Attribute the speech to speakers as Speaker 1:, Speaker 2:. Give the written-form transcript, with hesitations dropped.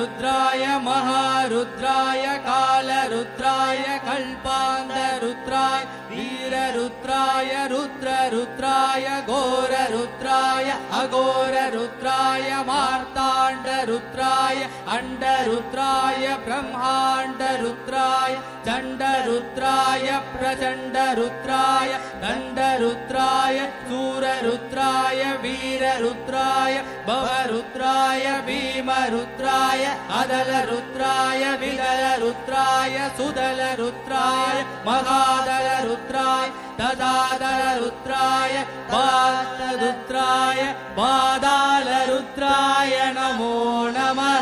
Speaker 1: रुद्राय महारुद्राय कालरुद्राय कल्पान्तरुद्राय वीररुद्राय रुद्ररुद्राय घोररुद्राय अघोररुद्राय मार्ताण्डरुद्राय अण्डरुद्राय ब्रह्माण्डरुद्राय चण्डरुद्राय प्रचण्डरुद्राय दण्डरुद्राय शूररुद्राय वीररुद्राय भवरुद्राय भीमरुद्राय अदलरुद्राय विदलरुद्राय सुदलरुद्राय महादलरुद्राय तदादलरुद्राय बालरुद्राय बादालरुद्राय नमो नमः।